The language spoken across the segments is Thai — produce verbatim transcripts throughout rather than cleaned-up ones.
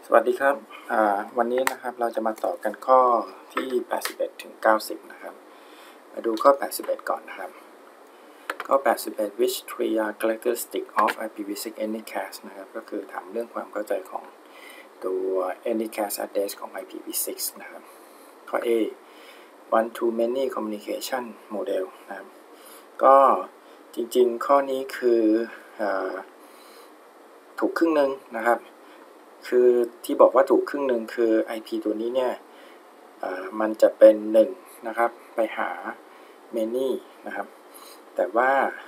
สวัสดีครับวันนี้นะครับเราจะมาต่อกันข้อที่แปดสิบเอ็ดถึงเก้าสิบนะครับมาดูข้อแปดสิบเอ็ดก่อนนะครับข้อแปดสิบเอ็ด which three are characteristic of ไอ พี วี ซิกซ์ Anycast นะครับก็คือถามเรื่องความเข้าใจของตัว Anycast address ของ ไอ พี วี ซิกซ์ นะครับข้อ A one to many communication model นะครับก็จริงๆข้อนี้คือถูกครึ่งหนึ่งนะครับคือที่บอกว่าถูกครึ่งหนึ่งคือ ไอ พี ตัวนี้เนี่ยมันจะเป็นหนึ่งนะครับไปหา many นะครับแต่ว่า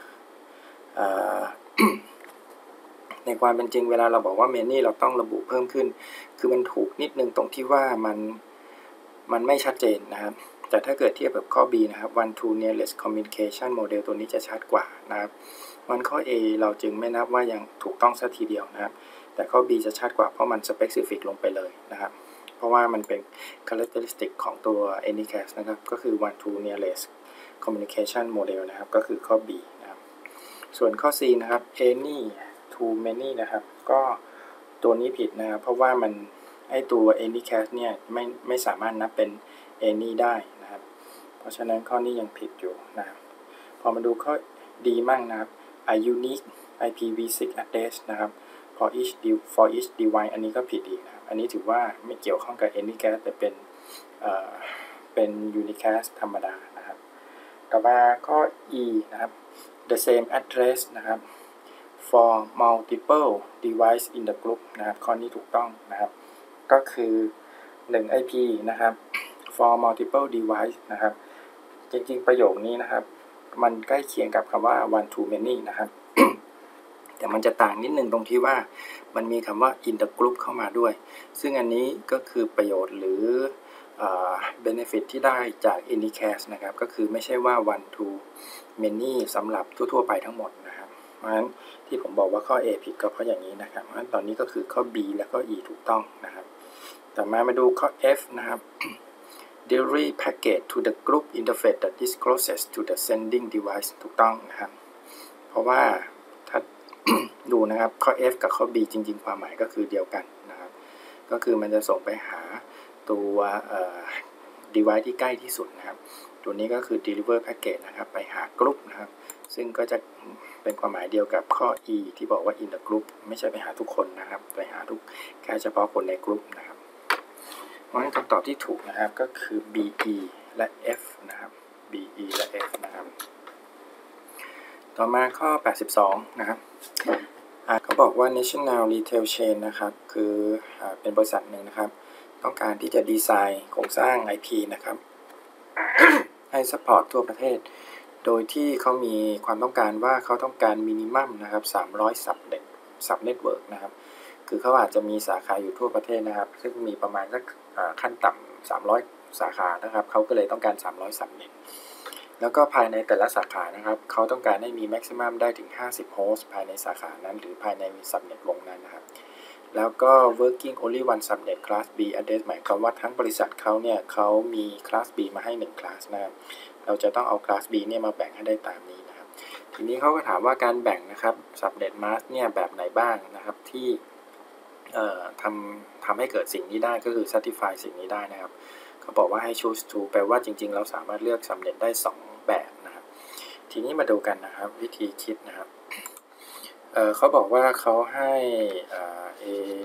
ในความเป็นจริงเวลาเราบอกว่า many เราต้องระบุเพิ่มขึ้นคือมันถูกนิดนึงตรงที่ว่ามันมันไม่ชัดเจนนะครับแต่ถ้าเกิดเทียบกับข้อ B นะครับ one to nearest communication model ตัวนี้จะชัดกว่านะครับมันข้อ A เราจึงไม่นับว่ายังถูกต้องซะทีเดียวนะครับแต่ข้อ B จะชัดกว่าเพราะมัน specific ลงไปเลยนะครับเพราะว่ามันเป็น characteristic ของตัว Anycast นะครับก็คือ one to nearest communication model นะครับก็คือข้อ B นะครับส่วนข้อ C นะครับ any to many นะครับก็ตัวนี้ผิดนะครับเพราะว่ามันไอตัว Anycast เนี่ยไม่ไม่สามารถนับเป็น any ได้นะครับเพราะฉะนั้นข้อนี้ยังผิดอยู่นะครับพอมาดูข้อ D มั่งนะครับ a unique ไอ พี วี ซิกซ์ address นะครับ for each for each device อันนี้ก็ผิดอีกนะครับอันนี้ถือว่าไม่เกี่ยวข้องกับ Anycast แต่เป็นเอ่อเป็น Unicast ธรรมดานะครับต่อมาข้อ E นะครับ the same address นะครับ for multiple device in the group นะครับข้อนี้ถูกต้องนะครับก็คือหนึ่ง ไอ พี นะครับ for multiple device นะครับจริงๆประโยคนี้นะครับมันใกล้เคียงกับคำว่า one to many นะครับ แต่มันจะต่างนิดนึงตรงที่ว่ามันมีคำว่า in the group เข้ามาด้วยซึ่งอันนี้ก็คือประโยชน์หรือ benefit ที่ได้จาก Anycast นะครับก็คือไม่ใช่ว่า one to many สำหรับทั่วๆไปทั้งหมดนะครับเพราะฉะนั้นที่ผมบอกว่าข้อ A ผิดก็เพราะอย่างนี้นะครับเพราะฉะนั้นตอนนี้ก็คือข้อ B และก็ E ถูกต้องนะครับต่อมามาดูข้อ F นะครับ delivery packet to the group interface that is closest to the sending device ถูกต้องนะครับเพราะว่าถ้า ดูนะครับข้อ F กับข้อ B จริงๆความหมายก็คือเดียวกันนะครับก็คือมันจะส่งไปหาตัว device ที่ใกล้ที่สุดนะครับตัวนี้ก็คือ deliver packet นะครับไปหากรุ๊ปนะครับซึ่งก็จะเป็นความหมายเดียวกับข้อ E ที่บอกว่า in the group ไม่ใช่ไปหาทุกคนนะครับไปหาทุกแค่เฉพาะคนในกรุ๊ปนะครับเพราะฉะนั้นคำตอบที่ถูกนะครับก็คือ B E และ F นะครับ B E และ F นะครับต่อมาข้อแปดสิบสองนะครับเขาบอกว่า National Retail Chain นะครับคือเป็นบริษัทหนึ่งนะครับต้องการที่จะดีไซน์โครงสร้าง ไอ พี นะครับ ให้ซัพพอร์ตทั่วประเทศโดยที่เขามีความต้องการว่าเขาต้องการมินิมัมนะครับสามร้อยซับเน็ตซับเน็ตเวิร์กนะครับคือเขาอาจจะมีสาขาอยู่ทั่วประเทศนะครับซึ่งมีประมาณสักขั้นต่ำสามร้อยสาขานะครับเขาก็เลยต้องการสามร้อยซับเน็ตแล้วก็ภายในแต่ละสาขานะครับเขาต้องการให้มีแม็กซิมัมได้ถึงห้าสิบโฮสต์ภายในสาขานั้นหรือภายในซับเน็ตวงนั้นนะครับแล้วก็ working only one subnet class B address หมายความว่าทั้งบริษัทเขาเนี่ยเขามี class B มาให้หนึ่ง class นะครับเราจะต้องเอา class B เนี่ยมาแบ่งให้ได้ตามนี้นะครับทีนี้เขาก็ถามว่าการแบ่งนะครับ subnet mask เนี่ยแบบไหนบ้างนะครับที่เอ่อทำทำให้เกิดสิ่งนี้ได้ก็คือ certify สิ่งนี้ได้นะครับเขาบอกว่าให้ choose to แปลว่าจริงๆเราสามารถเลือก subnet ได้สองแบบนะครับทีนี้มาดูกันนะครับวิธีคิดนะครับเอ่อเขาบอกว่าเขาให้ a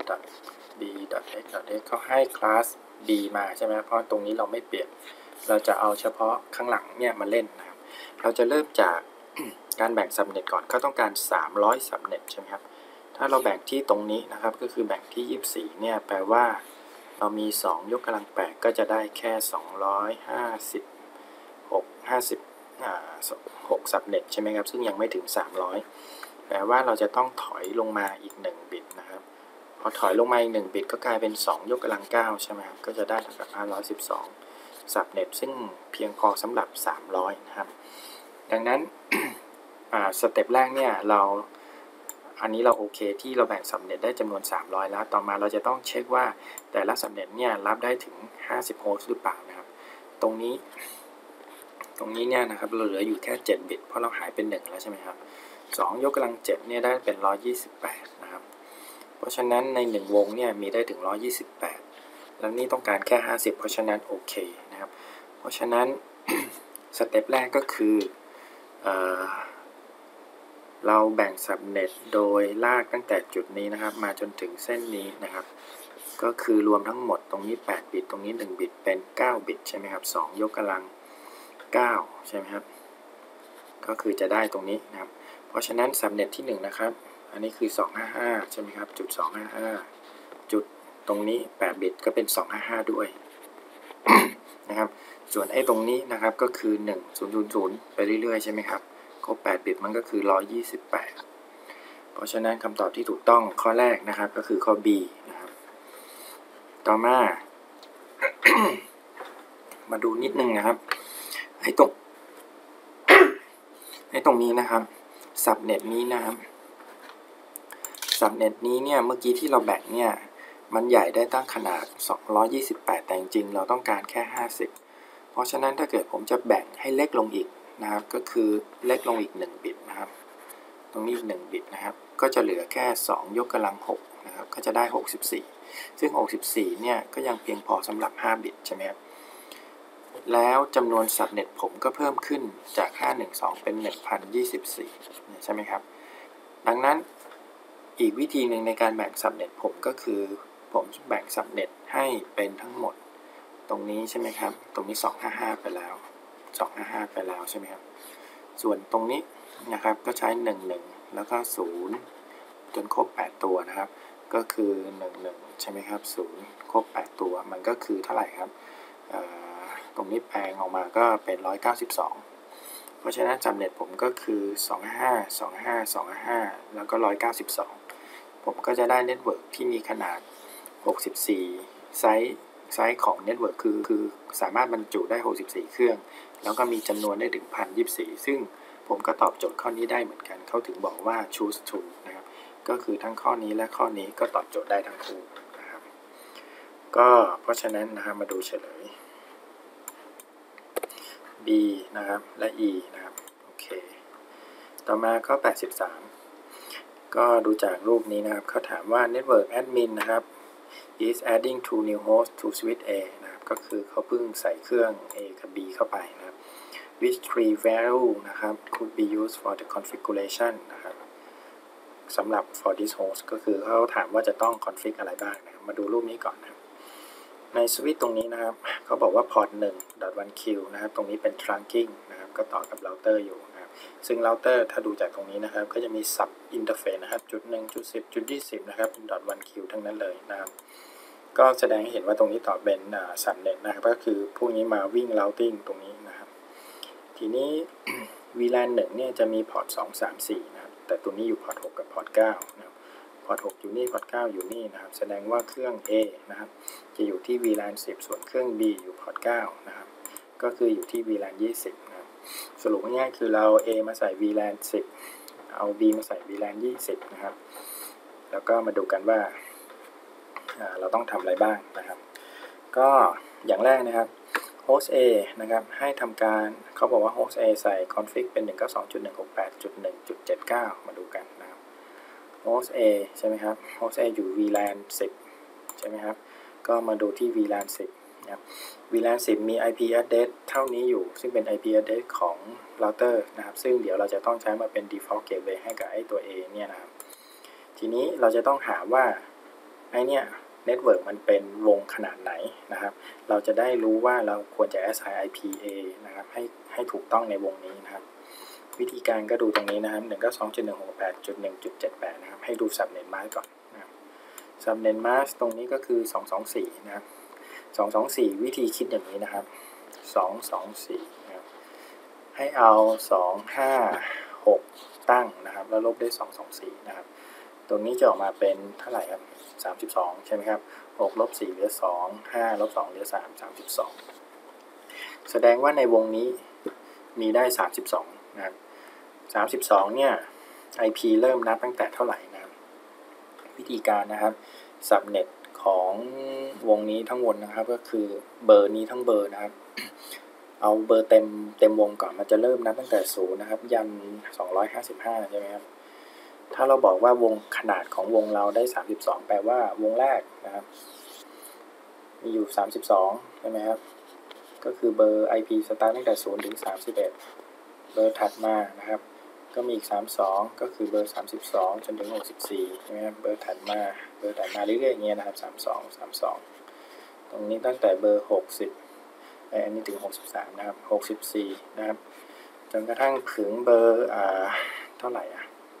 b x x เขาให้ class b มาใช่ไหมเพราะตรงนี้เราไม่เปลี่ยนเราจะเอาเฉพาะข้างหลังเนี่ยมาเล่นนะครับเราจะเริ่มจาก การแบ่ง subnet ก่อนเขาต้องการสามร้อย subnet ใช่ไหมครับถ้าเราแบ่งที่ตรงนี้นะครับก็คือแบ่งที่ยี่สิบสี่เนี่ยแปลว่าเรามีสองยกกำลังแปดก็จะได้แค่สองร้อยห้าสิบหก ห้าสิบอ่าหก subnet ใช่ไหมครับซึ่งยังไม่ถึงสามร้อยแปลว่าเราจะต้องถอยลงมาอีกหนึ่งบิตนะครับพอถอยลงมาอีกหนึ่งบิตก็กลายเป็นสองยกกำลังเก้าใช่ไหมครับก็จะได้เท่ากับห้าร้อยสิบสอง subnet ซึ่งเพียงพอสำหรับสามร้อยนะครับดังนั้น สเต็ปแรกเนี่ยเราอันนี้เราโอเคที่เราแบ่ง subnet ได้จำนวนสามร้อยแล้วต่อมาเราจะต้องเช็คว่าแต่ละ subnet เนี่ยรับได้ถึงห้าสิบโฮสต์หรือเปล่านะครับตรงนี้ตรงนี้เนี่ยนะครับเราเหลืออยู่แค่เจ็ดบิตเพราะเราหายเป็นหนึ่งแล้วใช่ไหมครับสองยกกำลังเจ็ดเนี่ยได้เป็นหนึ่งร้อยยี่สิบแปดนะครับเพราะฉะนั้นในหนึ่งวงเนี่ยมีได้ถึงหนึ่งร้อยยี่สิบแปดแล้วนี่ต้องการแค่ห้าสิบเพราะฉะนั้นโอเคนะครับเพราะฉะนั้น สเต็ปแรกก็คือเออเราแบ่งสับเน็ตโดยลากตั้งแต่จุดนี้นะครับมาจนถึงเส้นนี้นะครับก็คือรวมทั้งหมดตรงนี้แปดบิตตรงนี้หนึ่งบิตเป็นเก้าบิตใช่ไหมครับสองยกกำลังเก้าใช่ไหมครับก็คือจะได้ตรงนี้นะครับเพราะฉะนั้นสับเน็ตที่หนึ่งนะครับอันนี้คือสองร้อยห้าสิบห้าใช่ไหมครับจุดสองร้อยห้าสิบห้าจุดตรงนี้แปดบิตก็เป็นสองร้อยห้าสิบห้าด้วย นะครับส่วนไอ้ตรงนี้นะครับก็คือหนึ่ง ศูนย์ ศูนย์ ศูนย์ไปเรื่อยๆใช่ไหมครับครบแปดบิตมันก็คือหนึ่งร้อยยี่สิบแปดเพราะฉะนั้นคำตอบที่ถูกต้องข้อแรกนะครับก็คือข้อ B นะครับต่อมา มาดูนิดนึงนะครับไอ้ตรง ไอ้ตรงนี้นะครับสับเน็ตนี้นะครับสับเน็ตนี้เนี่ยเมื่อกี้ที่เราแบ่งเนี่ยมันใหญ่ได้ตั้งขนาดสองร้อยยี่สิบแปดแต่จริงๆเราต้องการแค่ห้าสิบเพราะฉะนั้นถ้าเกิดผมจะแบ่งให้เล็กลงอีกนะครับก็คือเล็กลงอีกหนึ่งบิตนะครับตรงนี้อีกหนึ่งบิตนะครับก็จะเหลือแค่สองยกกำลังหกนะครับก็จะได้หกสิบสี่ซึ่งหกสิบสี่เนี่ยก็ยังเพียงพอสำหรับห้าบิตใช่ไหมครับแล้วจำนวนสับเน็ตผมก็เพิ่มขึ้นจากห้าร้อยสิบสองเป็นหนึ่งพันยี่สิบสี่ใช่ไหมครับดังนั้นอีกวิธีหนึ่งในการแบ่งสับเน็ตผมก็คือผมแบ่งสับเน็ตให้เป็นทั้งหมดตรงนี้ใช่ไหมครับตรงนี้สองร้อยห้าสิบห้าไปแล้วสองร้อยห้าสิบห้าไปแล้วใช่ไหมครับส่วนตรงนี้นะครับก็ใช้หนึ่ง หนึ่งแล้วก็ศูนย์จนครบแปดตัวนะครับก็คือหนึ่ง หนึ่งใช่ไหมครับศูนย์ครบแปดตัวมันก็คือเท่าไหร่ครับตรงนี้แปลงออกมาก็เป็นหนึ่งร้อยเก้าสิบสองเพราะฉะนั้นสับเน็ตผมก็คือสองร้อยห้าสิบห้า สองร้อยห้าสิบห้า สองร้อยห้าสิบห้าแล้วก็หนึ่งร้อยเก้าสิบสองผมก็จะได้เน็ตเวิร์กที่มีขนาดหกสิบสี่ไซส์ไซส์ของเน็ตเวิร์กคือคือสามารถบรรจุได้หกสิบสี่เครื่องแล้วก็มีจำนวนได้ถึง หนึ่งพันยี่สิบสี่ ซึ่งผมก็ตอบโจทย์ข้อนี้ได้เหมือนกันเขาถึงบอกว่า choose to นะครับก็คือทั้งข้อนี้และข้อนี้ก็ตอบโจทย์ได้ทั้งคู่นะครับก็เพราะฉะนั้นนะครับมาดูเฉลย B นะครับและ E นะครับโอเคต่อมาข้อแปดสิบสามก็ดูจากรูปนี้นะครับเขาถามว่า network admin นะครับ is adding two new hosts to switch A นะครับก็คือเขาเพิ่งใส่เครื่อง A กับ B เข้าไปนะครับ which three value นะครับ could be used for the configuration นะครับสำหรับ for this host ก็คือเขาถามว่าจะต้อง config อะไรบ้างนะมาดูรูปนี้ก่อนนะครับในสวิตช์ตรงนี้นะครับเขาบอกว่า port หนึ่ง one Q นะครับตรงนี้เป็น trunking นะครับก็ต่อกับ router อยู่นะครับซึ่ง router ถ้าดูจากตรงนี้นะครับก็จะมี sub interface นะครับจุดหนึ่งจุดสิบจุดยี่สิบนะครับ one Q ทั้งนั้นเลยนะครับก็แสดงให้เห็นว่าตรงนี้ต่อเป็นอ่า subnet นะครับก็คือพวกนี้มาวิ่ง routing ตรงนี้นะครับทีนี้ วี แลน หนึ่งเนี่ยจะมีพอร์ตสอง สาม สี่นะครับแต่ตัวนี้อยู่พอร์ตหกกับพอร์ตเก้านะครับพอร์ตหกอยู่นี่พอร์ตเก้าอยู่นี่นะครับแสดงว่าเครื่อง A นะครับจะอยู่ที่ วี แลน สิบส่วนเครื่อง B อยู่พอร์ตเก้านะครับก็คืออยู่ที่ วี แลน ยี่สิบนะครับสรุปง่ายๆคือเรา A มาใส่ วี แลน สิบเอา B มาใส่ วี แลน ยี่สิบนะครับแล้วก็มาดูกันว่าเราต้องทำอะไรบ้างนะครับก็อย่างแรกนะครับhost A นะครับให้ทำการเขาบอกว่า host A ใส่ config เป็น หนึ่ง เก้า สอง จุด หนึ่ง หก แปด จุด หนึ่ง จุด เจ็ด เก้า มาดูกันนะครับ host A ใช่ไหมครับ host A อยู่ วี แลน สิบใช่ไหมครับก็มาดูที่ วี แลน สิบนะครับ วี แลน สิบมี ไอ พี address เท่านี้อยู่ซึ่งเป็น ไอ พี address ของ router นะครับซึ่งเดี๋ยวเราจะต้องใช้มาเป็น default gateway ให้กับไอ้ตัว A เนี่ยนะครับทีนี้เราจะต้องหาว่าไอ้เนี่ยเน็ตเวิร์กมันเป็นวงขนาดไหนนะครับเราจะได้รู้ว่าเราควรจะ assign ไอ พี A นะครับให้ให้ถูกต้องในวงนี้นะครับวิธีการก็ดูตรงนี้นะครับ หนึ่ง เก้า สอง จุด หนึ่ง หก แปด จุด หนึ่ง จุด เจ็ด แปด นะครับให้ดู subnet mask ก่อนนะครับ subnet mask ตรงนี้ก็คือสอง สอง สี่นะครับสอง สอง สี่วิธีคิดอย่างนี้นะครับสอง สอง สี่นะครับให้เอาสอง ห้า หกตั้งนะครับแล้วลบด้วยสอง สอง สี่นะครับตรงนี้จะออกมาเป็นเท่าไหร่ครับสามสิบสองใช่ไหมครับหกลบสี่เหลือสอง ห้าลบสองเหลือสาม สามสิบสองแสดงว่าในวงนี้มีได้สามสิบสองนะครับสามสิบสองเนี่ย ไอ พี เริ่มนับตั้งแต่เท่าไหร่นะครับวิธีการนะครับ subnet ของวงนี้ทั้งวงนะครับก็คือเบอร์นี้ทั้งเบอร์นะครับเอาเบอร์เต็มเต็มวงก่อนมันจะเริ่มนับตั้งแต่ศูนย์นะครับยันสองร้อยห้าสิบห้าใช่ไหมครับถ้าเราบอกว่าวงขนาดของวงเราได้สามสิบสองแปลว่าวงแรกนะครับมีอยู่สามสิบสองใช่ไหมครับก็คือเบอร์ ไอ พี สตาร์ทตั้งแต่ศูนย์ถึงสามสิบเอ็ดเบอร์ถัดมานะครับก็มีอีกสามสิบสองก็คือเบอร์สามสิบสองจนถึงหกสิบสี่ใช่ไหมครับเบอร์ถัดมาเบอร์ถัดมาเรื่อยๆอย่างเงี้ยนะครับสามสิบสอง สามสิบสองตรงนี้ตั้งแต่เบอร์หกสิบอันนี้ถึงหกสิบสามนะครับหกสิบสี่นะครับจนกระทั่งถึงเบอร์อ่าเท่าไหร่อ่ะ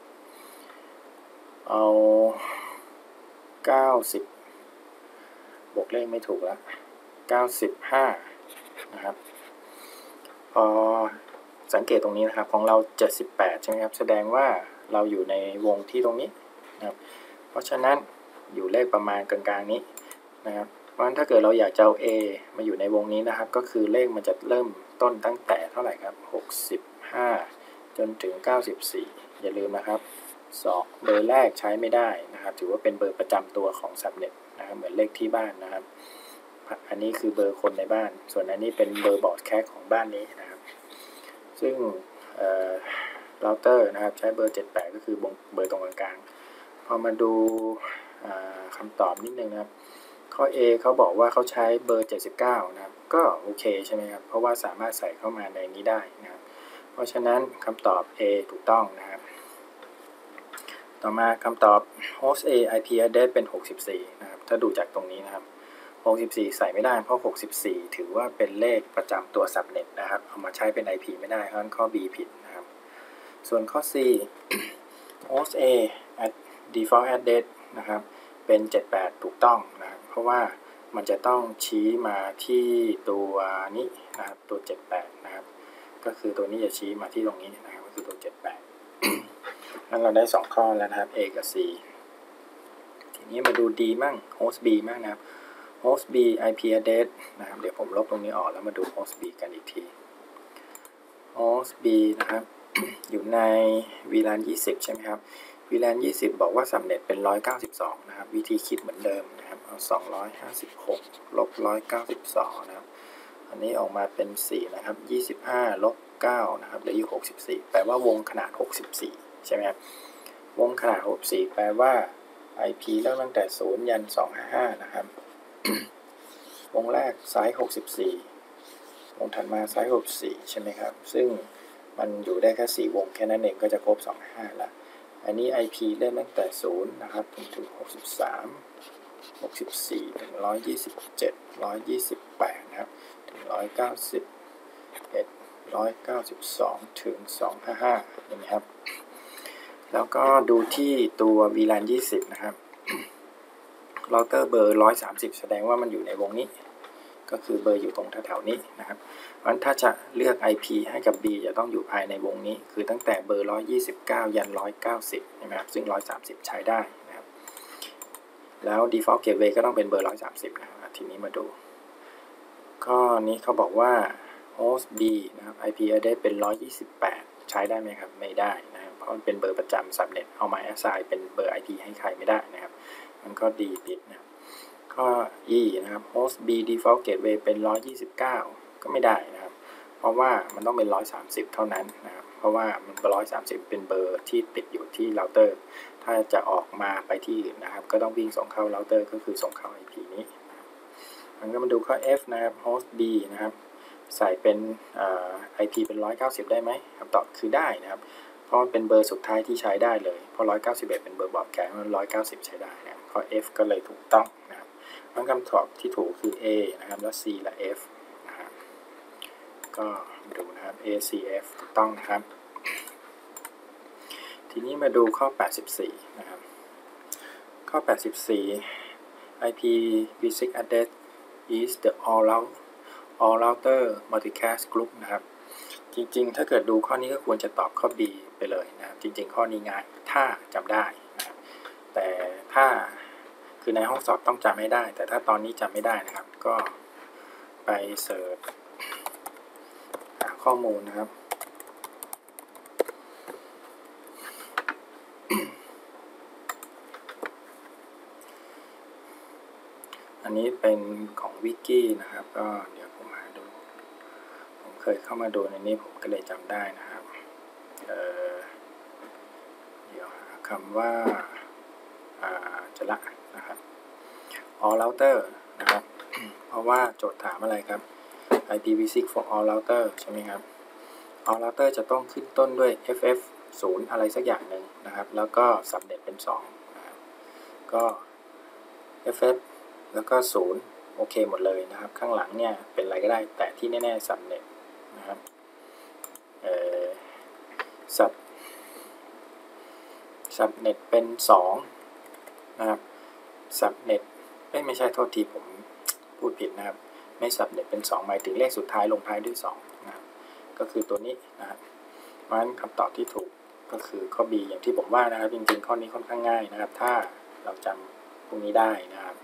เอาเก้าสิบบวกเลขไม่ถูกแล้วเก้าสิบห้านะครับพอสังเกตตรงนี้นะครับของเราเจ็ดสิบแปดใช่ไหมครับแสดงว่าเราอยู่ในวงที่ตรงนี้นะครับเพราะฉะนั้นอยู่เลขประมาณกลางๆนี้นะครับเพราะฉะนั้นถ้าเกิดเราอยากจะเอา A มาอยู่ในวงนี้นะครับก็คือเลขมันจะเริ่มต้นตั้งแต่เท่าไหร่ครับหกสิบห้าจนถึงเก้าสิบสี่อย่าลืมนะครับสองเบอร์แรกใช้ไม่ได้นะครับถือว่าเป็นเบอร์ประจำตัวของซับเน็ตนะครับเหมือนเลขที่บ้านนะครับอันนี้คือเบอร์คนในบ้านส่วนอันนี้เป็นเบอร์บอร์ดแคสของบ้านนี้นะครับซึ่งเราเตอร์นะครับใช้เบอร์เจ็ดสิบแปดก็คือเบอร์ตรงกลางพอมาดูคำตอบนิดนึงนะครับข้อ A เขาบอกว่าเขาใช้เบอร์เจ็ดสิบเก้านะครับก็โอเคใช่ไหมครับเพราะว่าสามารถใส่เข้ามาในนี้ได้นะครับเพราะฉะนั้นคำตอบ A ถูกต้องนะครับต่อมาคำตอบ host A ไอ พี address เป็นหกสิบสี่นะครับถ้าดูจากตรงนี้นะครับหกสิบสี่ใส่ไม่ได้เพราะหกสิบสี่ถือว่าเป็นเลขประจำตัว subnet นะครับเอามาใช้เป็น ไอ พี ไม่ได้เพราะฉะนั้นข้อ B ผิดนะครับส่วนข้อ C host A default address นะครับเป็นเจ็ดสิบแปดถูกต้องนะครับเพราะว่ามันจะต้องชี้มาที่ตัวนี้นะครับตัวเจ็ดสิบแปดนะครับก็คือตัวนี้จะชี้มาที่ตรงนี้นะครับก็คือตัวเจ็ดสิบแปดงั้นเราได้สองข้อแล้วนะครับ A กับ C ทีนี้มาดู D มั่ง host B มั่งนะครับ host B ไอ พี address นะครับเดี๋ยวผมลบตรงนี้ออกแล้วมาดู host B กันอีกที host B นะครับ อยู่ใน วี แลน ยี่สิบใช่ไหมครับ วี แลน ยี่สิบบอกว่า subnet เป็นหนึ่งร้อยเก้าสิบสองนะครับวิธีคิดเหมือนเดิมนะครับเอาสองร้อยห้าสิบหกลบหนึ่งร้อยเก้าสิบสองนะครับอันนี้ออกมาเป็นสี่นะครับยี่สิบห้าลบเก้านะครับเหลืออยู่หกสิบสี่แปลว่าวงขนาดหกสิบสี่ใช่ไหมครับวงขนาดหกสิบสี่แปลว่า ไอ พี เริ่มตั้งแต่ศูนย์ยันสองร้อยห้าสิบห้านะครับ วงแรกไซส์หกสิบสี่วงถัดมาไซส์หกสิบสี่ใช่ไหมครับซึ่งมันอยู่ได้แค่สี่วงแค่นั้นเองก็จะครบสองร้อยห้าสิบห้าแล้วอันนี้ ไอ พี เริ่มตั้งแต่ศูนย์นะครับถึงถึงหกสิบสามหกสิบสี่ถึงหนึ่งร้อยยี่สิบเจ็ด หนึ่งร้อยยี่สิบแปดนะครับถึงหนึ่งร้อยเก้าสิบเอ็ด หนึ่งร้อยเก้าสิบสองถึงสองร้อยห้าสิบห้าเห็นไหมครับแล้วก็ดูที่ตัว วี แลน ยี่สิบนะครับเราเตอร์เบอร์หนึ่งร้อยสามสิบแสดงว่ามันอยู่ในวงนี้ก็คือเบอร์อยู่ตรงแถวๆนี้นะครับเพราะฉะนั้นถ้าจะเลือก ไอ พี ให้กับ B จะต้องอยู่ภายในวงนี้คือตั้งแต่เบอร์หนึ่งร้อยยี่สิบเก้ายันหนึ่งร้อยเก้าสิบนะครับซึ่งหนึ่งร้อยสามสิบใช้ได้นะครับแล้ว default gateway ก็ต้องเป็นเบอร์หนึ่งร้อยสามสิบนะครับทีนี้มาดูข้อนี้เขาบอกว่า host B นะครับ ไอ พี address เป็นหนึ่งร้อยยี่สิบแปดใช้ได้ไหมครับไม่ได้นะครับเพราะมันเป็นเบอร์ประจำ subnet เอามา assign เป็นเบอร์ ไอ พี ให้ใครไม่ได้นะครับมันก็ดีผิดนะข้อ E นะครับ host B default gateway เป็นหนึ่งร้อยยี่สิบเก้าก็ไม่ได้นะครับเพราะว่ามันต้องเป็นหนึ่งร้อยสามสิบเท่านั้นนะครับเพราะว่ามันหนึ่งร้อยสามสิบเป็นเบอร์ที่ติดอยู่ที่เราเตอร์ถ้าจะออกมาไปที่อื่นนะครับก็ต้องวิ่งส่งเข้าเราเตอร์ก็คือส่งเข้า ไอ พี นี้มันก็มาดูข้อ F นะครับ host B นะครับใส่เป็น ไอ พี เป็นหนึ่งร้อยเก้าสิบได้ไหมคำตอบคือได้นะครับเพราะมันเป็นเบอร์สุดท้ายที่ใช้ได้เลยเพราะหนึ่งร้อยเก้าสิบเอ็ดเป็นเบอร์บอร์ดแคสหนึ่งร้อยเก้าสิบใช้ได้นะข้อ F ก็เลยถูกต้องนะครับคำตอบที่ถูกคือ A นะครับแล้ว C และ F นะครับก็ดูนะครับ A C F ถูกต้องนะครับทีนี้มาดูข้อแปดสิบสี่นะครับข้อแปดสิบสี่ ไอ พี วี ซิก address is the all route all router multicast group นะครับจริงๆถ้าเกิดดูข้อนี้ก็ควรจะตอบข้อ B ไปเลยนะครับจริงๆข้อนี้ง่ายถ้าจำได้นะครับแต่ถ้าคือในห้องสอบต้องจำให้ได้แต่ถ้าตอนนี้จำไม่ได้นะครับก็ไปเสิร์ชหาข้อมูลนะครับ อันนี้เป็นของวิกกี้นะครับก็เดี๋ยวผมหาดูผมเคยเข้ามาดูในนี้ผมก็เลยจำได้นะครับเอ่อเดี๋ยวหาคำว่าจะละนะครับ all router นะครับ เพราะว่าโจทย์ถามอะไรครับ ไอ พี วี ซิก for all router ใช่ไหมครับ all router จะต้องขึ้นต้นด้วย เอฟ เอฟ ศูนย์ อะไรสักอย่างหนึ่งนะครับแล้วก็ subnet เป็นสองนะครับก็ เอฟ เอฟ แล้วก็ศูนย์โอเคหมดเลยนะครับข้างหลังเนี่ยเป็นอะไรก็ได้แต่ที่แน่ๆ subnet นะครับเอ่อ sub subnet เป็นสองนะครับ subnet ไม่ไม่ใช่โทษทีผมพูดผิดนะครับไม่ subnet เป็นสองหมายถึงเลขสุดท้ายลงท้ายด้วยสองนะครับก็คือตัวนี้นะครับเพราะฉะนั้นคำตอบที่ถูกก็คือข้อ B อย่างที่ผมว่านะครับจริงๆข้อนี้ค่อนข้างง่ายนะครับถ้าเราจำพวกนี้ได้นะครับ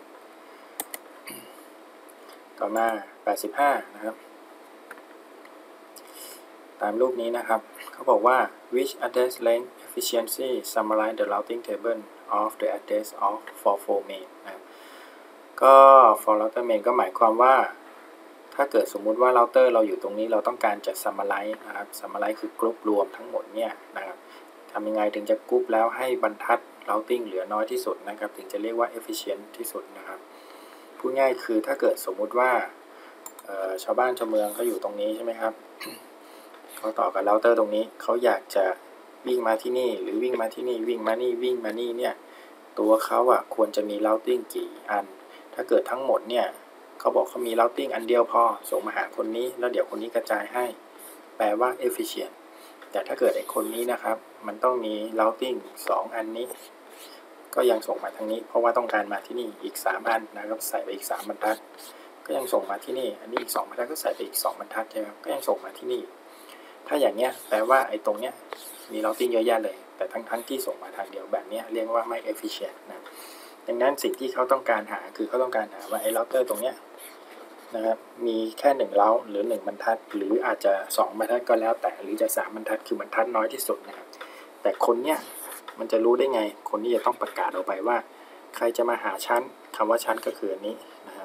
ต่อมาแปดสิบห้านะครับตามรูปนี้นะครับเขาบอกว่า which address length efficiency summarize the routing table of the address of for for main นะครับก็ for router main ก็หมายความว่าถ้าเกิดสมมุติว่า router เราอยู่ตรงนี้เราต้องการจะ summarize นะครับ summarize คือกรุ๊ปรวมทั้งหมดเนี่ยนะครับทำยังไงถึงจะกรุ๊ปแล้วให้บรรทัด routing เหลือน้อยที่สุดนะครับถึงจะเรียกว่า efficient ที่สุดนะครับพูดง่ายคือถ้าเกิดสมมุติว่าชาวบ้านชาวเมืองเขาอยู่ตรงนี้ใช่ไหมครับเขาต่อกับเราเตอร์ตรงนี้เขาอยากจะวิ่งมาที่นี่หรือวิ่งมาที่นี่วิ่งมานี่วิ่งมานี่เนี่ยตัวเขาอ่ะควรจะมี routing กี่อันถ้าเกิดทั้งหมดเนี่ยเขาบอกเขามี routing อันเดียวพอส่งมาหาคนนี้แล้วเดี๋ยวคนนี้กระจายให้แปลว่า efficient แต่ถ้าเกิดไอ้คนนี้นะครับมันต้องมี routing สองอันนี้ก็ยังส่งมาทางนี้เพราะว่าต้องการมาที่นี่อีกสามอันนะครับใส่ไปอีกสามบรรทัดก็ยังส่งมาที่นี่อันนี้อีกสองบรรทัดก็ใส่ไปอีกสองบรรทัดใช่ไหมครับก็ยังส่งมาที่นี่ถ้าอย่างเงี้ยแปลว่าไอ้ตรงเนี้ยมี routing เยอะแยะเลยแต่ทั้งทั้งที่ส่งมาทางเดียวแบบนี้เรียกว่าไม่ efficient นะดังนั้นสิ่งที่เขาต้องการหาคือเขาต้องการหาว่าไอ้ router ตรงเนี้ยนะครับมีแค่หนึ่งเล้าหรือหนึ่งบรรทัดหรืออาจจะสองบรรทัดก็แล้วแต่หรือจะสามบรรทัดคือบรรทัดน้อยที่สุดนะครับแต่คนเนี้ยมันจะรู้ได้ไงคนที่จะต้องประกาศออกไปว่าใครจะมาหาชั้นคำว่าชั้นก็คืออันนี้นะครับ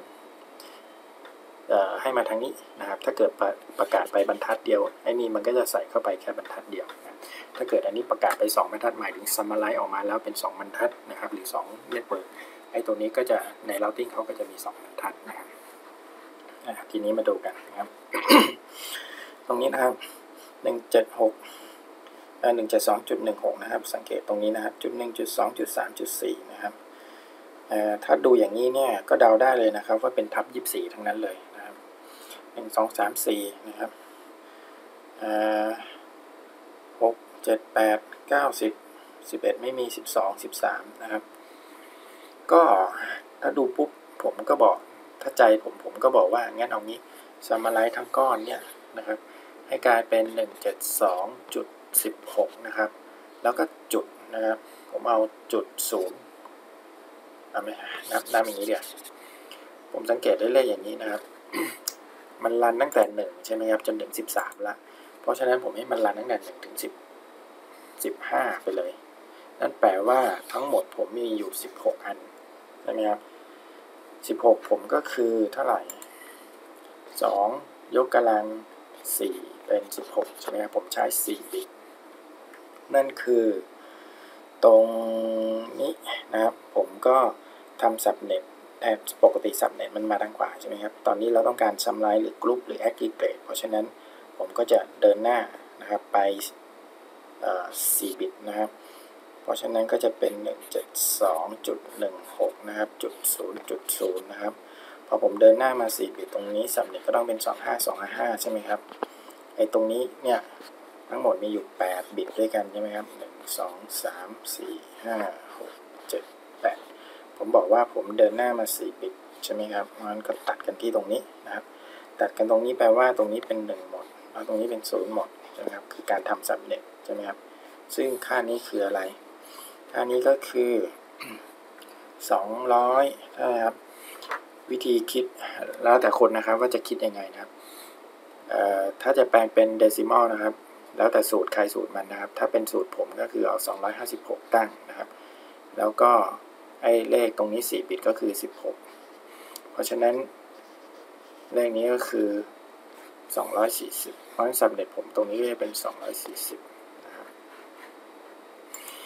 ให้มาทางนี้นะครับถ้าเกิดประประกาศไปบรรทัดเดียวไอ้นี่มันก็จะใส่เข้าไปแค่บรรทัดเดียวนะถ้าเกิดอันนี้ประกาศไปสองบรรทัดหมายถึง summarize ออกมาแล้วเป็นสองบรรทัดนะครับหรือสอง network ไอ้ตัวนี้ก็จะใน routing เขาก็จะมีสองบรรทัดนะครับทีนี้มาดูกันนะครับ ตรงนี้นะครับหนึ่งเจ็ดหกเอ่อ หนึ่งเจ็ดสองจุดหนึ่งหก นะครับสังเกตตรงนี้นะครับจุด หนึ่งจุดสอง จุด สาม จุด สี่ นะครับเอ่อถ้าดูอย่างนี้เนี่ยก็เดาได้เลยนะครับว่าเป็นทับยี่สิบสี่ทั้งนั้นเลยนะครับหนึ่ง สอง สาม สี่นะครับเอ่อหก เจ็ด แปด เก้า สิบ สิบเอ็ดไม่มีสิบสอง สิบสามนะครับก็ถ้าดูปุ๊บผมก็บอกถ้าใจผมผมก็บอกว่างั้นเอางี้ซัมมาไรซ์ทั้งก้อนเนี่ยนะครับให้กลายเป็น หนึ่งเจ็ดสองจุดสิบหก นะครับแล้วก็จุดนะครับผมเอาจุดศูนย์เอาไหมนับนับอย่างนี้เดี๋ยวผมสังเกตได้เลขอย่างนี้นะครับ มันรันตั้งแต่หนึ่งใช่ไหมครับจนถึงสิบสามละเพราะฉะนั้นผมให้มันรันตั้งแต่หนึ่งถึงสิบ สิบห้าไปเลยนั่นแปลว่าทั้งหมดผมมีอยู่สิบหกอันใช่ไหมครับสิบหกผมก็คือเท่าไหร่สองยกกำลังสี่เป็นสิบหกใช่ไหมครับผมใช้สี่บิตนั่นคือตรงนี้นะครับผมก็ทำ subnet แต่ปกติ subnet มันมาทางขวาใช่ไหมครับตอนนี้เราต้องการ summarize หรือ group หรือ aggregate เพราะฉะนั้นผมก็จะเดินหน้านะครับไปสี่บิตนะครับเพราะฉะนั้นก็จะเป็น หนึ่งเจ็ดสองจุดหนึ่งหก นะครับจุดศูนย์จุดศูนย์นะครับพอผมเดินหน้ามาสี่บิตตรงนี้ subnet ก็ต้องเป็นสองห้าสองห้าใช่ไหมครับไอ้ตรงนี้เนี่ยทั้งหมดมีอยู่แปดบิตด้วยกันใช่ไหมครับหนึ่ง สอง สาม สี่ ห้า หก เจ็ด แปดผมบอกว่าผมเดินหน้ามาสี่บิตใช่ไหมครับงั้นก็ตัดกันที่ตรงนี้นะครับตัดกันตรงนี้แปลว่าตรงนี้เป็นหนึ่งหมดแล้วตรงนี้เป็นศูนย์หมดใช่ไหมครับคือการทำ subnet ใช่ไหมครับซึ่งค่านี้คืออะไรค่านี้ก็คือสองร้อยนะครับวิธีคิดแล้วแต่คนนะครับว่าจะคิดยังไงนะครับถ้าจะแปลงเป็นเดซิมอลนะครับแล้วแต่สูตรใครสูตรมันนะครับถ้าเป็นสูตรผมก็คือเอาสองร้อยห้าสิบหกตั้งนะครับแล้วก็ไอ้เลขตรงนี้สี่บิตก็คือสิบหกเพราะฉะนั้นเลขนี้ก็คือสองร้อยสี่สิบเพราะฉะนั้น subnet ผมตรงนี้ก็จะเป็นสองร้อยสี่สิบนะครับ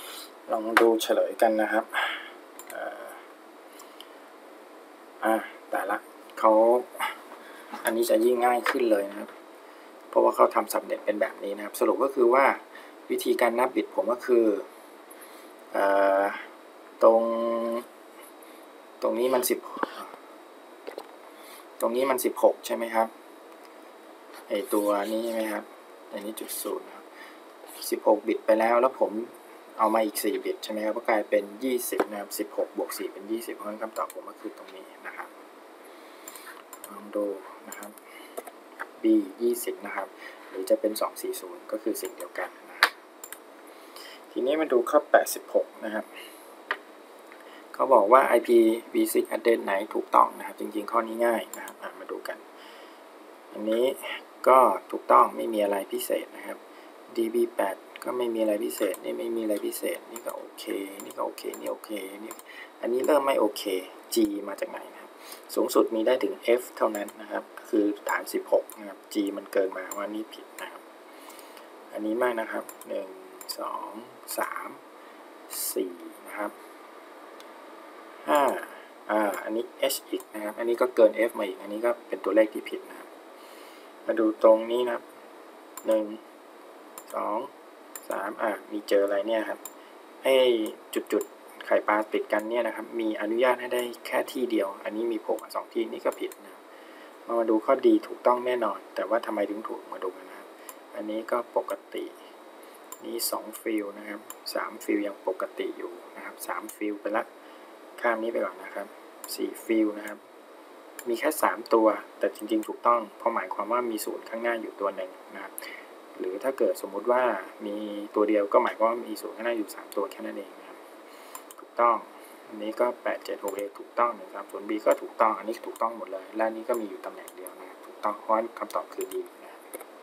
ลองดูเฉลยกันนะครับอ่าแต่ละเขาอันนี้จะยิ่งง่ายขึ้นเลยนะครับเพราะว่าเขาทำสำเร็จเป็นแบบนี้นะครับสรุปก็คือว่าวิธีการนับบิตผมก็คืออ่าตรงตรงนี้มันสิบตรงนี้มันสิบหกใช่ไหมครับไอตัวนี้ใช่ไหมครับอันนี้จุดศูนย์ครับสิบหกบิตไปแล้วแล้วผมเอามาอีกสี่บิตใช่ไหมครับก็กลายเป็นยี่สิบนะครับสิบหกบวกสี่เป็นยี่สิบเพราะฉะนั้นคำตอบผมก็คือตรงนี้นะครับลองดูนะครับ b ยี่สิบนะครับหรือจะเป็นสองสี่ศูนย์ก็คือสิ่งเดียวกันนะครับทีนี้มาดูข้อแปดสิบหกนะครับเขาบอกว่า ไอ พี วี ซิก address ไหนถูกต้องนะครับจริงๆข้อนี้ง่ายนะครับมาดูกันอันนี้ก็ถูกต้องไม่มีอะไรพิเศษนะครับ ดี บี แปด ก็ไม่มีอะไรพิเศษนี่ไม่มีอะไรพิเศษนี่ก็โอเคนี่ก็โอเคนี่โอเคนี่อันนี้เริ่มไม่โอเค G มาจากไหนนะครับสูงสุดมีได้ถึง F เท่านั้นนะครับคือฐานสิบหกนะครับ G มันเกินมาว่านี่ผิดนะครับอันนี้มากนะครับหนึ่ง สอง สาม สี่นะครับห้าอ่าอันนี้ H อีกนะครับอันนี้ก็เกิน F มาอีกอันนี้ก็เป็นตัวเลขที่ผิดนะครับมาดูตรงนี้นะครับหนึ่ง สอง สามอ่ามีเจออะไรเนี่ยครับให้จุดๆไข่ปลาติดกันเนี่ยนะครับมีอนุญาตให้ได้แค่ที่เดียวอันนี้มีโผล่มาสองที่นี่ก็ผิดนะมาดูข้อดีถูกต้องแน่นอนแต่ว่าทำไมถึงถูกมาดูกันนะครับอันนี้ก็ปกตินี่สองฟิลนะครับสามฟิลยังปกติอยู่นะครับสามฟิลไปละข้ามนี้ไปก่อนนะครับสี่ฟิลนะครับมีแค่สามตัวแต่จริงๆถูกต้องเพราะหมายความว่ามีศูนย์ข้างหน้าอยู่ตัวหนึ่งนะครับหรือถ้าเกิดสมมุติว่ามีตัวเดียวก็หมายความว่ามีศูนย์ข้างหน้าอยู่สามตัวแค่นั้นเองนะครับถูกต้องอันนี้ก็แปด เจ็ด หก เอ ถูกต้องหนึ่ง สาม ศูนย์ บี ก็ถูกต้องอันนี้ถูกต้องหมดเลยและนี้ก็มีอยู่ตำแหน่งเดียวนะครับถูกต้องเพราะคำตอบคือ D นะครับ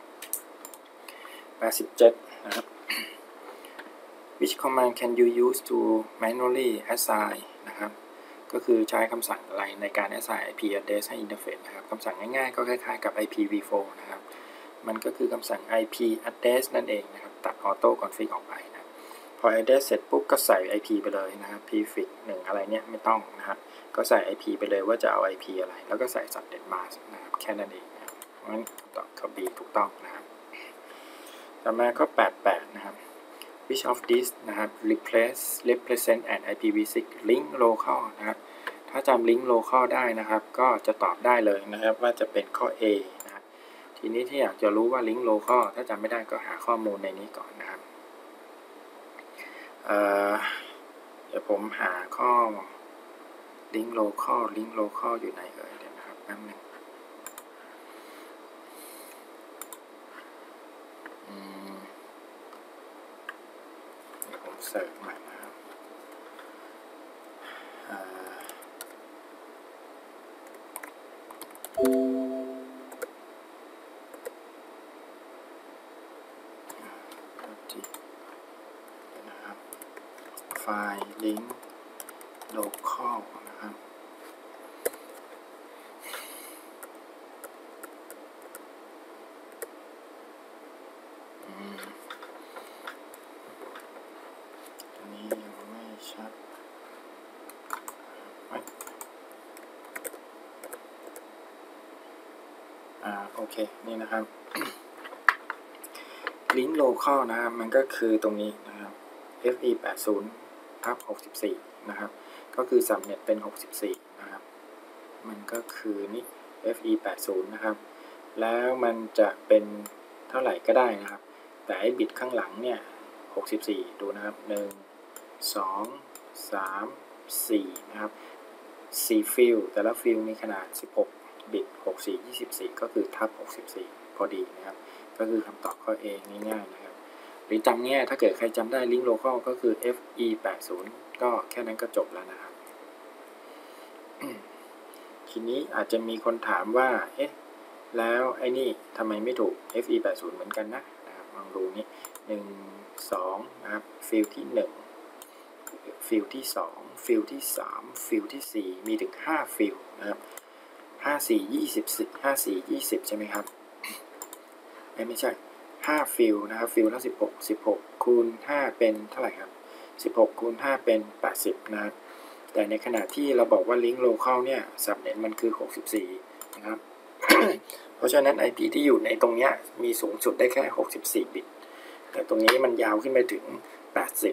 แปดสิบเจ็ดนะครับ Which command can you use to manually assign นะครับก็คือใช้คำสั่งอะไรในการ assign ไอ พี address ให้ interface นะครับคำสั่งง่ายๆก็คล้ายๆกับ ไอ พี วี โฟร์ นะครับมันก็คือคำสั่ง ไอ พี address นั่นเองนะครับตัด auto config ออกไปนะพอ address เสร็จปุ๊บก็ใส่ ไอ พี ไปเลยนะครับ prefix หนึ่งอะไรเนี่ยไม่ต้องนะครับก็ใส่ ไอ พี ไปเลยว่าจะเอา ไอ พี อะไรแล้วก็ใส่ subnet mask นะครับแค่นั้นเองนะครับเพราะฉะนั้นตอบข้อ B ถูกต้องนะครับต่อมาข้อแปดสิบแปดนะครับwhich of these นะครับ replace represent an ไอ พี วี ซิก link local นะครับถ้าจำ link local ได้นะครับก็จะตอบได้เลยนะครับว่าจะเป็นข้อ A นะครับทีนี้ที่อยากจะรู้ว่า link local ถ้าจำไม่ได้ก็หาข้อมูลในนี้ก่อนนะครับเอ่อเดี๋ยวผมหาข้อ link local link local อยู่ไหนเอ่ยเดี๋ยวนะครับแป๊บนึงเสิร์ชใหม่นะครับนะครับไฟล์ link local นะครับอันนี้ยังไม่ชัดอ่าโอเคนี่นะครับ link local นะครับมันก็คือตรงนี้นะครับ เอฟ อี แปดสิบ ทับ หกสิบสี่นะครับก็คือ subnet เป็นหกสิบสี่นะครับมันก็คือนี่ เอฟ อี แปดสิบ นะครับแล้วมันจะเป็นเท่าไหร่ก็ได้นะครับแต่ไอ้บิตข้างหลังเนี่ยหกสิบสี่ดูนะครับหนึ่ง สอง สาม สี่นะครับสี่ฟิลแต่ละฟิลมีขนาดสิบหกบิตหก สี่ ยี่สิบสี่ก็คือทับหกสิบสี่พอดีนะครับก็คือคำตอบข้อ A ง่ายๆนะครับหรือจำง่ายถ้าเกิดใครจำได้ link local ก็คือ เอฟ อี แปดสิบ ก็แค่นั้นก็จบแล้วนะครับ ทีนี้อาจจะมีคนถามว่าเอ๊ะแล้วไอ้นี่ทำไมไม่ถูก เอฟ อี แปดสิบ เหมือนกันนะนะครับลองดูนี่หนึ่ง สองนะครับฟิลที่หนึ่งฟิลที่สองฟิลที่สามฟิลที่สี่มีถึงห้าฟิลนะครับห้า สี่ ยี่สิบ ห้า สี่ ยี่สิบใช่ไหมครับไม่ใช่ห้าฟิลนะครับฟิลละสิบหก สิบหกคูณห้าเป็นเท่าไหร่ครับสิบหกคูณห้าเป็นแปดสิบนะครับแต่ในขณะที่เราบอกว่า link local เนี่ย subnet มันคือหกสิบสี่นะครับ เพราะฉะนั้น ไอ พี ที่อยู่ในตรงนี้มีสูงสุดได้แค่หกสิบสี่บิตแต่ตรงนี้มันยาวขึ้นไปถึงแปดสิบ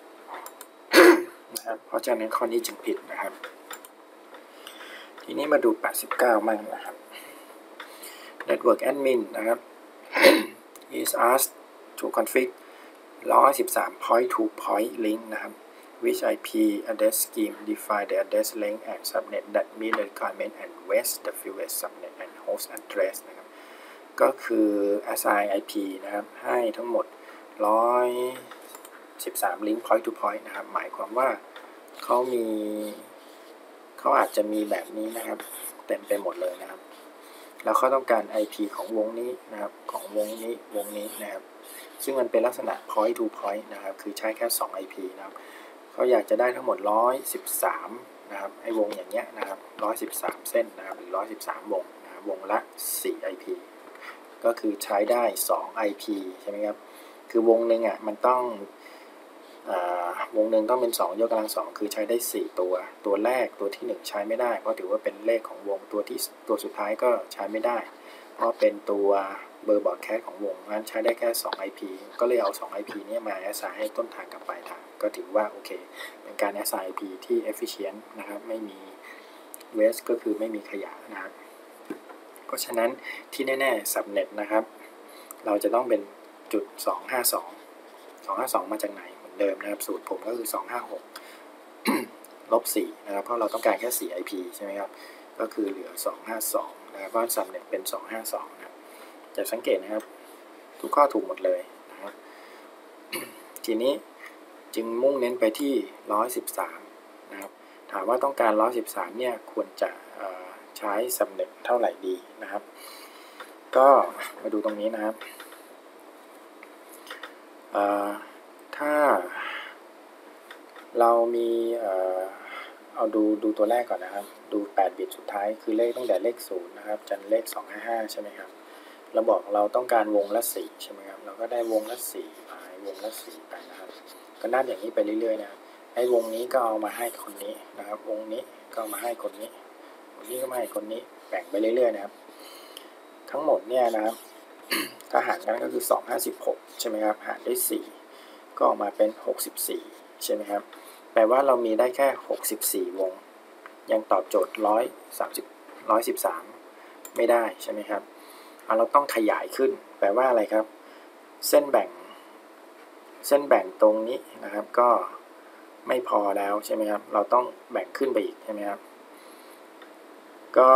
นะครับเพราะฉะนั้นข้อนี้จึงผิดนะครับทีนี้มาดูแปดสิบเก้ามั่งนะครับ Network Admin นะครับ is asked to config หนึ่งร้อยสิบสาม point to point link นะครับ which ไอ พี address scheme define the address link and subnet that meet the requirement and west the fewest subnet and host address นะครับก็คือ assign ไอ พี นะครับให้ทั้งหมดหนึ่งร้อยสิบสาม link point to point นะครับหมายความว่าเขามีเขาอาจจะมีแบบนี้นะครับเต็มไปหมดเลยนะครับแล้วเขาต้องการ ไอ พี ของวงนี้นะครับของวงนี้วงนี้นะครับซึ่งมันเป็นลักษณะ point to point นะครับคือใช้แค่สอง ไอ พี นะครับเขาอยากจะได้ทั้งหมดหนึ่งร้อยสิบสามนะครับไอ้วงอย่างเงี้ยนะครับหนึ่งร้อยสิบสามเส้นนะครับหรือหนึ่งร้อยสิบสามวงนะครับวงละสี่ ไอ พี ก็คือใช้ได้สอง ไอ พี ใช่ไหมครับคือวงหนึ่งอ่ะมันต้องวงหนึ่งต้องเป็นสองยกกำลังสองคือใช้ได้สี่ตัวตัวแรกตัวที่หนึ่งใช้ไม่ได้เพราะถือว่าเป็นเลขของวงตัวที่ตัวสุดท้ายก็ใช้ไม่ได้เพราะเป็นตัวเบอร์บอร์ดแคสของวงงั้นใช้ได้แค่สอง ไอ พี ก็เลยเอาสอง ไอ พี นี้มา assign ให้ต้นทางกับปลายทางก็ถือว่าโอเคเป็นการ assign ไอ พี ที่ efficient นะครับไม่มี waste ก็คือไม่มีขยะนะครับเพราะฉะนั้นที่แน่ๆ subnet นะครับเราจะต้องเป็นจุดสองห้าสอง สองห้าสองมาจากไหนเหมือนเดิมนะครับสูตรผมก็คือสองห้าหก ลบสี่นะครับเพราะเราต้องการแค่สี่ ไอ พี ใช่ไหมครับก็คือเหลือสองห้าสองนะครับเพราะ subnet เป็นสองห้าสองนะครับจะสังเกตนะครับทุกข้อถูกหมดเลยนะครับ ทีนี้จึงมุ่งเน้นไปที่หนึ่งร้อยสิบสามนะครับถามว่าต้องการหนึ่งร้อยสิบสามเนี่ยควรจะใช้ subnet เท่าไหร่ดีนะครับก็มาดูตรงนี้นะครับถ้าเรามีเอ่อเอาดูดูตัวแรกก่อนนะครับดูแปดบิตสุดท้ายคือเลขตั้งแต่เลขศูนย์นะครับจนเลขสองห้าห้าใช่ไหมครับเราบอกเราต้องการวงละสี่ใช่ไหมครับเราก็ได้วงละสี่ไปวงละสี่ไปนะครับก็นับอย่างนี้ไปเรื่อยๆนะครับไอ้วงนี้ก็เอามาให้คนนี้นะครับวงนี้ก็เอามาให้คนนี้วงนี้ก็มาให้คนนี้แบ่งไปเรื่อยๆนะครับทั้งหมดเนี่ยนะครับถ้าหารกันก็คือสองร้อยห้าสิบหกใช่ไหมครับหารด้วยสี่ก็ออกมาเป็นหกสิบสี่ใช่ไหมครับแปลว่าเรามีได้แค่หกสิบสี่วงยังตอบโจทย์หนึ่งร้อยสามสิบ หนึ่งร้อยสิบสามไม่ได้ใช่ไหมครับเราต้องขยายขึ้นแปลว่าอะไรครับเส้นแบ่งเส้นแบ่งตรงนี้นะครับก็ไม่พอแล้วใช่ไหมครับเราต้องแบ่งขึ้นไปอีกใช่ไหมครับก็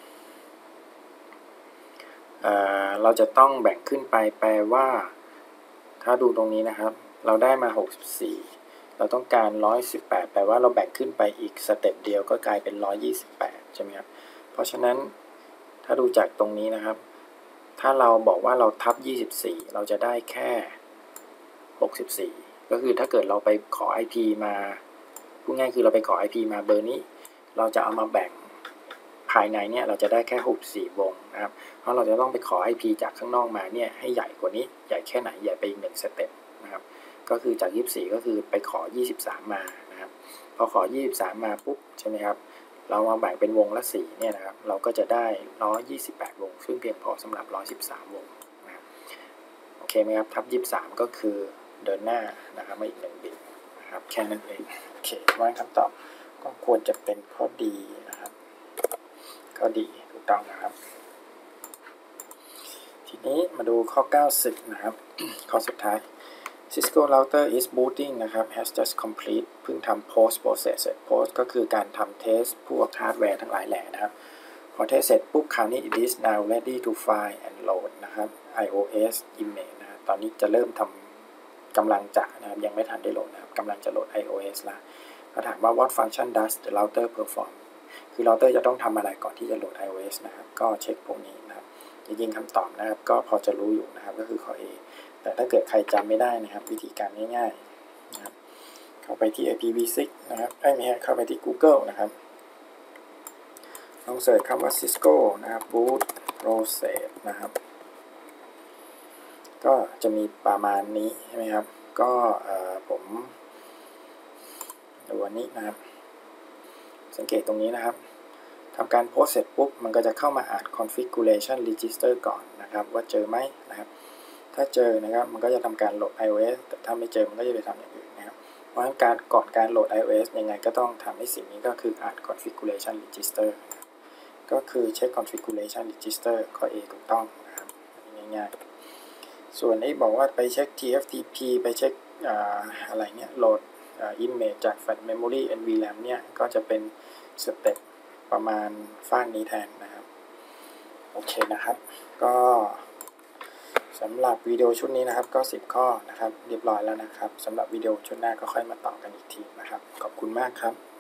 เราจะต้องแบ่งขึ้นไปแปลว่าถ้าดูตรงนี้นะครับเราได้มาหกสิบสี่เราต้องการหนึ่งร้อยสิบแปดแปลว่าเราแบ่งขึ้นไปอีกสเต็ปเดียวก็กลายเป็นหนึ่งร้อยยี่สิบแปดใช่ไหมครับเพราะฉะนั้นถ้าดูจากตรงนี้นะครับถ้าเราบอกว่าเราทับยี่สิบสี่เราจะได้แค่หกสิบสี่ก็คือถ้าเกิดเราไปขอ ไอ พี มาพูดง่ายคือเราไปขอ ไอ พี มาเบอร์นี้เราจะเอามาแบ่งภายในเนี่ยเราจะได้แค่หกสิบสี่วงนะครับเพราะเราจะต้องไปขอ ไอ พี จากข้างนอกมาเนี่ยให้ใหญ่กว่านี้ใหญ่แค่ไหนใหญ่ไปอีกหนึ่งสเต็ปนะครับก็คือจากยี่สิบสี่ก็คือไปขอยี่สิบสามมานะครับพอขอยี่สิบสามมาปุ๊บใช่ไหมครับเรามาแบ่งเป็นวงละสี่เนี่ยนะครับเราก็จะได้หนึ่งร้อยยี่สิบแปดวงซึ่งเพียงพอสำหรับหนึ่งร้อยสิบสามวงนะครับโอเคไหมครับทับยี่สิบสามก็คือเดินหน้านะครับมาอีกหนึ่งบิตนะครับแค่นั้นเองโอเคว่าคำตอบก็ควรจะเป็นข้อดีนะครับข้อดีถูกต้องนะครับทีนี้มาดูข้อเก้าสิบนะครับ ข้อสุดท้าย Cisco router is booting นะครับ has just complete เพิ่งทำ post process เสร็จ post ก็คือการทำ test พวกฮาร์ดแวร์ทั้งหลายแหล่นะครับพอ test เสร็จปุ๊บคราวนี้ it is now ready to find and load นะครับ iOS image นะตอนนี้จะเริ่มทำกำลังจะนะครับยังไม่ทันได้โหลดนะครับกำลังจะโหลด iOS ละเขาถามว่า what function does the router perform คือ router จะต้องทำอะไรก่อนที่จะโหลด iOS นะครับก็เช็คพวกนี้นะครับจริงๆคำตอบนะครับก็พอจะรู้อยู่นะครับก็คือข้อ A แต่ถ้าเกิดใครจำไม่ได้นะครับวิธีการง่ายๆนะครับเข้าไปที่ ไอ พี วี ซิก นะครับไม่ใช่เข้าไปที่ Google นะครับลองเสิร์ชคำว่า Cisco นะครับ boot process นะครับก็จะมีประมาณนี้ใช่ไหมครับก็ผมดูอันนี้นะครับสังเกตตรงนี้นะครับทำการโพสเสร็จปุ๊บมันก็จะเข้ามาอ่าน configuration register ก่อนนะครับว่าเจอไหมนะครับถ้าเจอนะครับมันก็จะทำการโหลด iOS แต่ถ้าไม่เจอมันก็จะไปทำอย่างอื่นนะครับเพราะฉะนั้นการก่อนการโหลด iOS ยังไงก็ต้องทำให้สิ่งนี้ก็คืออ่าน configuration register ก็คือเช็ค configuration register ข้อ A ถูกต้องนะครับง่ายๆส่วนไอ้บอกว่าไปเช็ค ที เอฟ ที พี ไปเช็คอะไรเนี่ยโหลด image จาก flash memory เอ็น วี แรม เนี่ยก็จะเป็นสเต็ปประมาณฝ้านนี้แทนนะครับโอเคนะครับก็สำหรับวิดีโอชุดนี้นะครับก็สิบข้อนะครับเรียบร้อยแล้วนะครับสำหรับวิดีโอชุดหน้าก็ค่อยมาต่อกันอีกทีนะครับขอบคุณมากครับ